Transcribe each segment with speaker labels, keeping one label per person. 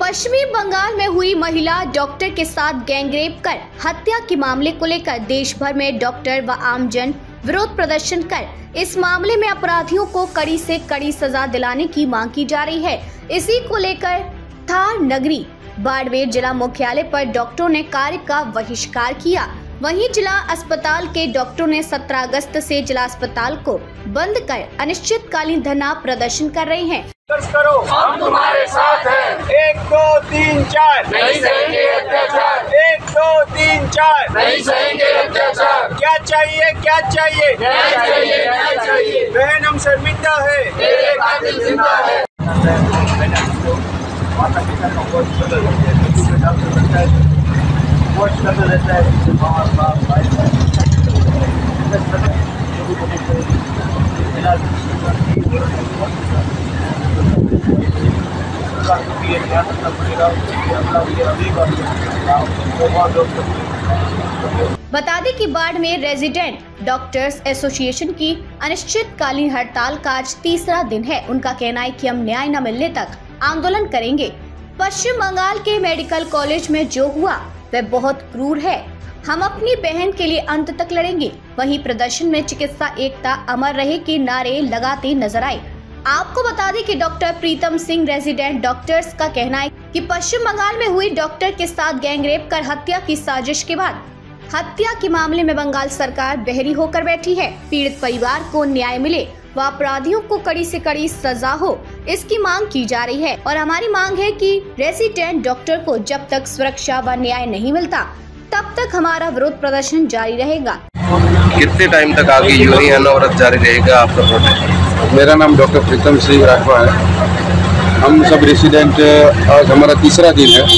Speaker 1: पश्चिमी बंगाल में हुई महिला डॉक्टर के साथ गैंगरेप कर हत्या के मामले को लेकर देश भर में डॉक्टर व आमजन विरोध प्रदर्शन कर इस मामले में अपराधियों को कड़ी से कड़ी सजा दिलाने की मांग की जा रही है। इसी को लेकर थार नगरी बाड़मेर जिला मुख्यालय पर डॉक्टरों ने कार्य का बहिष्कार किया। वहीं जिला अस्पताल के डॉक्टरों ने 17 अगस्त से जिला अस्पताल को बंद कर अनिश्चितकालीन धरना प्रदर्शन कर रहे हैं।
Speaker 2: करो, हम तुम्हारे साथ हैं। 1 2 3 4
Speaker 3: नहीं सहेंगे अत्याचार।
Speaker 2: 1 2 3 4
Speaker 3: नहीं सहेंगे अत्याचार।
Speaker 2: क्या चाहिए, क्या चाहिए,
Speaker 3: न्याय चाहिए, न्याय चाहिए।
Speaker 2: बहन हम शर्मिंदा है,
Speaker 3: तेरे कातिल जिंदा है।
Speaker 1: बता दें कि बाड़मेर रेजिडेंट डॉक्टर्स एसोसिएशन की अनिश्चितकालीन हड़ताल का आज तीसरा दिन है। उनका कहना है कि हम न्याय न मिलने तक आंदोलन करेंगे। पश्चिम बंगाल के मेडिकल कॉलेज में जो हुआ वह बहुत क्रूर है। हम अपनी बहन के लिए अंत तक लड़ेंगे। वहीं प्रदर्शन में चिकित्सा एकता अमर रहे के नारे लगाते नजर आए। आपको बता दें कि doctor Pritam Singh resident doctors का कहना है कि पश्चिम बंगाल में हुई डॉक्टर के साथ गैंगरेप कर हत्या की साजिश के बाद हत्या के मामले में बंगाल सरकार बहरी होकर बैठी है। पीड़ित परिवार को न्याय मिले व अपराधियों को कड़ी से कड़ी सजा हो, इसकी मांग की जा रही है। और हमारी मांग है कि रेजिडेंट डॉक्टर को जब तक सुरक्षा व न्याय नहीं मिलता तब तक हमारा विरोध प्रदर्शन जारी रहेगा।
Speaker 4: कितने टाइम तक आगे यूं ही अनवरत जारी रहेगा आपका प्रोटेस्ट?
Speaker 5: मेरा नाम डॉक्टर प्रीतम सिंह राठवा है। हम सब रेसिडेंट आज हमारा तीसरा दिन है।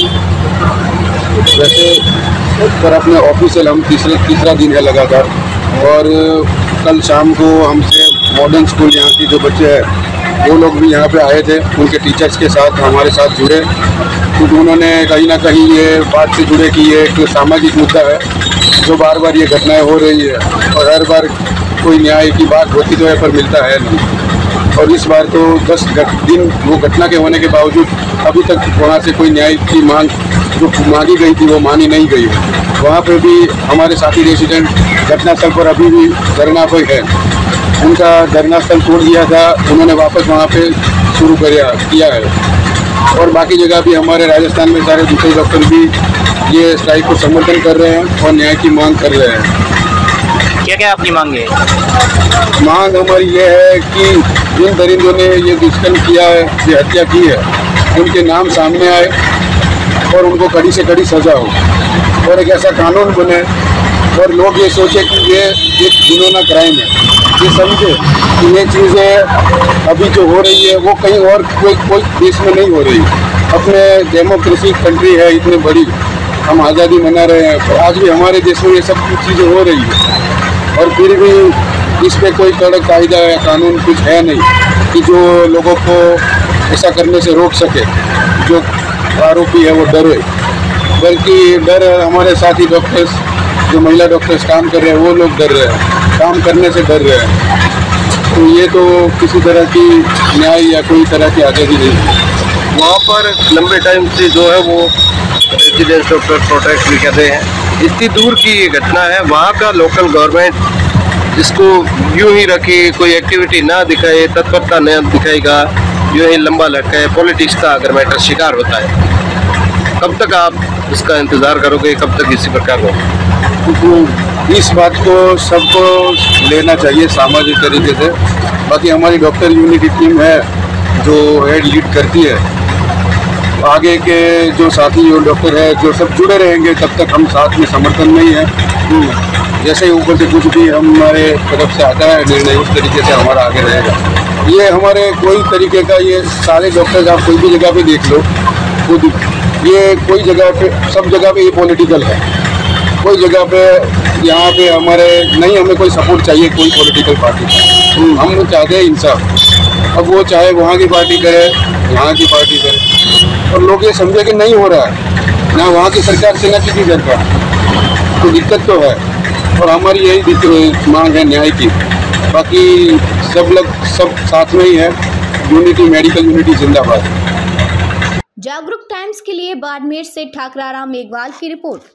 Speaker 5: वैसे पर अपने ऑफिशियल हम तीसरा दिन है लगातार। और कल शाम को हमसे मॉडर्न स्कूल यहाँ के जो बच्चे हैं वो लोग भी यहाँ पे आए थे, उनके टीचर्स के साथ हमारे साथ जुड़े, क्योंकि उन्होंने कहीं ना कहीं ये बात से जुड़े कि ये एक सामाजिक मुद्दा है जो बार बार ये घटनाएं हो रही है और हर बार कोई न्याय की बात होती तो है पर मिलता है नहीं। और इस बार तो 10 दिन वो घटना के होने के बावजूद अभी तक वहाँ से कोई न्याय की मांग जो मांगी गई थी वो मानी नहीं गई। वहाँ पे भी हमारे साथी रेसिडेंट घटनास्थल पर अभी भी धरना पर है। उनका धरना स्थल छोड़ दिया था, उन्होंने वापस वहाँ पे शुरू किया है। और बाकी जगह भी हमारे राजस्थान में सारे दूसरे डॉक्टर भी ये स्ट्राइक को समर्थन कर रहे हैं और न्याय की मांग कर रहे हैं।
Speaker 6: क्या क्या आपकी मांग है?
Speaker 5: मांग हमारी ये है कि जिन दरिंदों ने ये दुष्कर्म किया है, ये हत्या की है, उनके नाम सामने आए और उनको कड़ी से कड़ी सजा हो और एक ऐसा कानून बने और लोग ये सोचे कि ये एक घिनौना क्राइम है। ये समझे कि ये चीज़ें अभी जो हो रही है वो कहीं और कोई देश में नहीं हो रही। अपने डेमोक्रेसी कंट्री है इतनी बड़ी, हम आज़ादी मना रहे हैं, पर आज भी हमारे देश में ये सब कुछ चीज़ें हो रही है और फिर भी इस पर कोई कड़क कायदा या कानून कुछ है नहीं कि जो लोगों को ऐसा करने से रोक सके। जो आरोपी है वो डरे, बल्कि डर हमारे साथी डॉक्टर्स जो महिला डॉक्टर्स काम कर रहे हैं वो लोग डर रहे हैं, काम करने से डर रहे हैं। तो ये तो किसी तरह की न्याय या कोई तरह की आज़ादी नहीं है।
Speaker 4: वहाँ पर लंबे टाइम से जो है वो रेजिडेंट डॉक्टर प्रोटेस्ट भी कर रहे हैं। इतनी दूर की ये घटना है, वहाँ का लोकल गवर्नमेंट इसको यूं ही रखे, कोई एक्टिविटी ना दिखाए, तत्परता न दिखाएगा, यूं ही लंबा लटका है, पॉलिटिक्स का अगर मैटर शिकार होता है। कब तक आप इसका इंतज़ार करोगे, कब तक इसी प्रकार हो?
Speaker 5: तो इस बात को सबको लेना चाहिए सामाजिक तरीके से। बाकी हमारी डॉक्टर यूनिटी टीम है जो हेड लीड करती है। आगे के जो साथी जो डॉक्टर है जो सब जुड़े रहेंगे तब तक हम साथ में समर्थन नहीं है। जैसे ही ऊपर से कुछ भी हमारे तरफ से आता है निर्णय, उस तरीके से हमारा आगे रहेगा। ये हमारे कोई तरीके का, ये सारे डॉक्टर्स आप कोई भी जगह पे देख लो, खुद ये कोई जगह पे, सब जगह पे ये पॉलिटिकल है। कोई जगह पे यहाँ पे हमारे नहीं, हमें कोई सपोर्ट चाहिए कोई पॉलिटिकल पार्टी का। हम चाहते हैं इंसाफ। अब वो चाहे वहाँ की पार्टी करे, यहाँ की पार्टी करे, और लोग ये समझे कि नहीं हो रहा है ना वहाँ की सरकार से ना किसी सरकार, तो दिक्कत तो है। और हमारी यही मांग है न्याय की। बाकी सब लोग सब साथ में ही है। यूनिटी, मेडिकल यूनिटी जिंदाबाद।
Speaker 1: जागरूक टाइम्स के लिए बाड़मेर से ठाकराराम मेघवाल की रिपोर्ट।